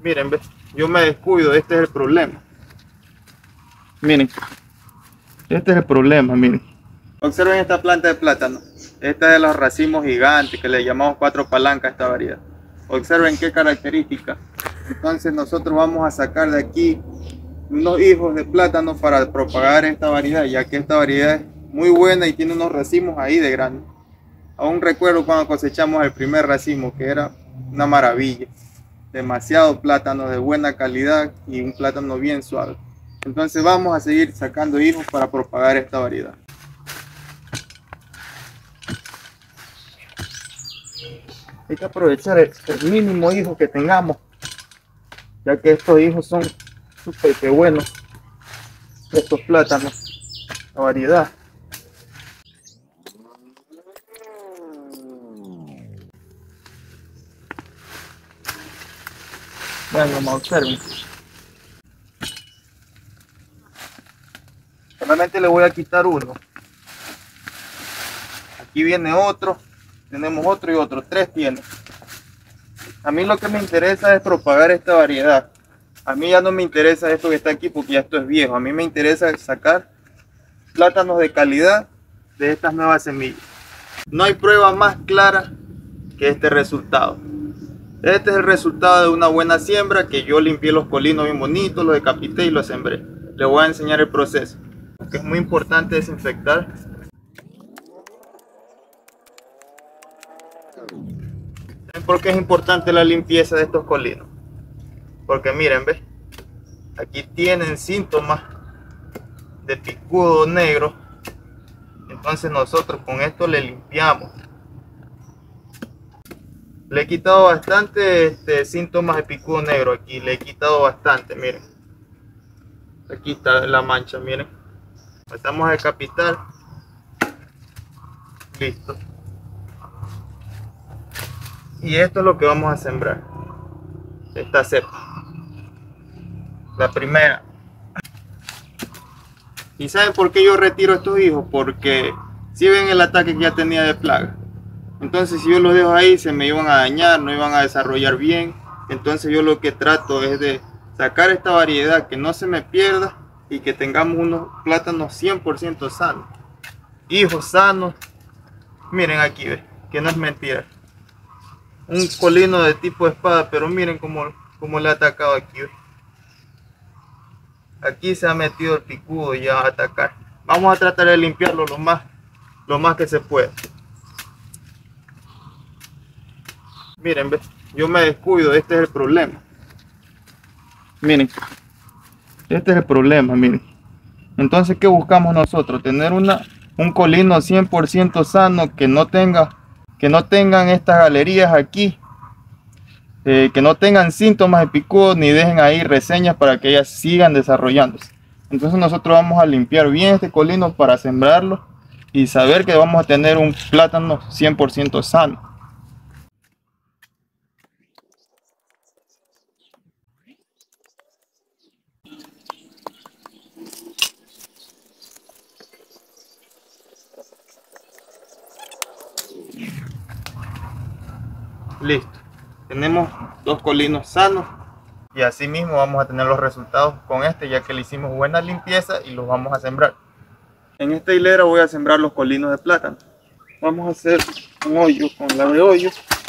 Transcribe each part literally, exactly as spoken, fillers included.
Miren, ve, yo me descuido, este es el problema. Miren, este es el problema, miren. Observen esta planta de plátano. Esta es de los racimos gigantes que le llamamos cuatro palancas a esta variedad. Observen qué características. Entonces nosotros vamos a sacar de aquí unos hijos de plátano para propagar esta variedad, ya que esta variedad es muy buena y tiene unos racimos ahí de grande. Aún recuerdo cuando cosechamos el primer racimo, que era una maravilla. Demasiado plátano de buena calidad y un plátano bien suave. Entonces vamos a seguir sacando hijos para propagar esta variedad. Hay que aprovechar el, el mínimo hijo que tengamos, ya que estos hijos son súper que buenos, estos plátanos, la variedad. Bueno, vamos a observen. Solamente le voy a quitar uno. Aquí viene otro. Tenemos otro y otro. Tres tiene. A mí lo que me interesa es propagar esta variedad. A mí ya no me interesa esto que está aquí porque ya esto es viejo. A mí me interesa sacar plátanos de calidad de estas nuevas semillas. No hay prueba más clara que este resultado. Este es el resultado de una buena siembra, que yo limpié los colinos bien bonitos, los decapité y los sembré. Les voy a enseñar el proceso, porque es muy importante desinfectar. ¿Saben por qué es importante la limpieza de estos colinos? Porque miren, ¿ves? Aquí tienen síntomas de picudo negro. Entonces nosotros con esto le limpiamos. Le he quitado bastante este, síntomas de picudo negro aquí. Le he quitado bastante, miren. Aquí está la mancha, miren. Empezamos a decapitar. Listo. Y esto es lo que vamos a sembrar. Esta cepa. La primera. ¿Y saben por qué yo retiro estos hijos? Porque si ven el ataque que ya tenía de plaga. Entonces si yo los dejo ahí se me iban a dañar, no iban a desarrollar bien. Entonces yo lo que trato es de sacar esta variedad, que no se me pierda y que tengamos unos plátanos cien por ciento sanos. Hijos sanos. Miren aquí, ¿ves? Que no es mentira. Un colino de tipo espada, pero miren cómo, cómo le ha atacado aquí, ¿ves? Aquí se ha metido el picudo y ya va a atacar. Vamos a tratar de limpiarlo lo más, lo más que se pueda. Miren, ¿ves? Yo me descuido, este es el problema. Miren, este es el problema, miren. Entonces, ¿qué buscamos nosotros? Tener una, un colino cien por ciento sano, que no tenga, que no tengan estas galerías aquí, eh, que no tengan síntomas de picudo, ni dejen ahí reseñas para que ellas sigan desarrollándose. Entonces nosotros vamos a limpiar bien este colino para sembrarlo y saber que vamos a tener un plátano cien por ciento sano. Listo, tenemos dos colinos sanos y así mismo vamos a tener los resultados con este, ya que le hicimos buena limpieza y los vamos a sembrar. En esta hilera voy a sembrar los colinos de plátano. Vamos a hacer un hoyo con la de hoyo.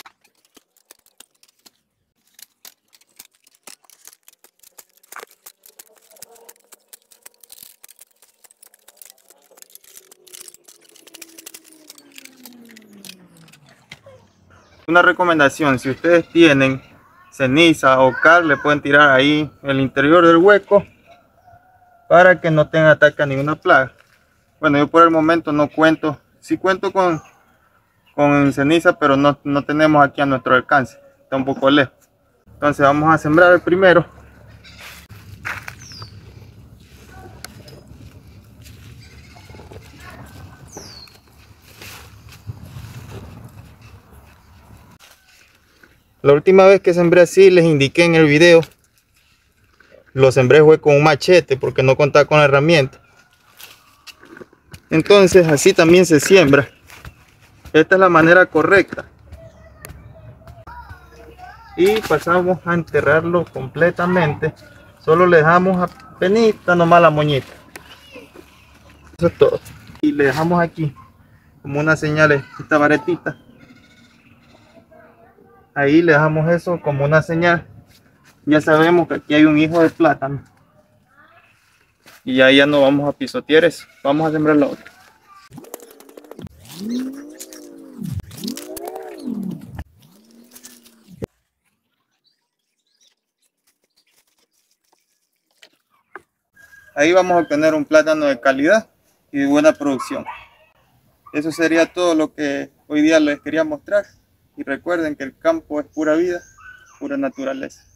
Una recomendación: si ustedes tienen ceniza o cal, le pueden tirar ahí en el interior del hueco para que no tenga ataque a ninguna plaga. Bueno, yo por el momento no cuento, sí cuento con, con ceniza, pero no, no tenemos aquí a nuestro alcance, está un poco lejos. Entonces vamos a sembrar el primero. La última vez que sembré así, les indiqué en el video, lo sembré fue con un machete porque no contaba con la herramienta. Entonces así también se siembra. Esta es la manera correcta. y pasamos a enterrarlo completamente. Solo le dejamos apenas nomás la moñita. Eso es todo. Y le dejamos aquí como una señal, esta varetita. Ahí le dejamos eso como una señal. Ya sabemos que aquí hay un hijo de plátano. Y ahí ya no vamos a pisotear eso. Vamos a sembrar la otra. Ahí vamos a obtener un plátano de calidad y de buena producción. Eso sería todo lo que hoy día les quería mostrar. Y recuerden que el campo es pura vida, pura naturaleza.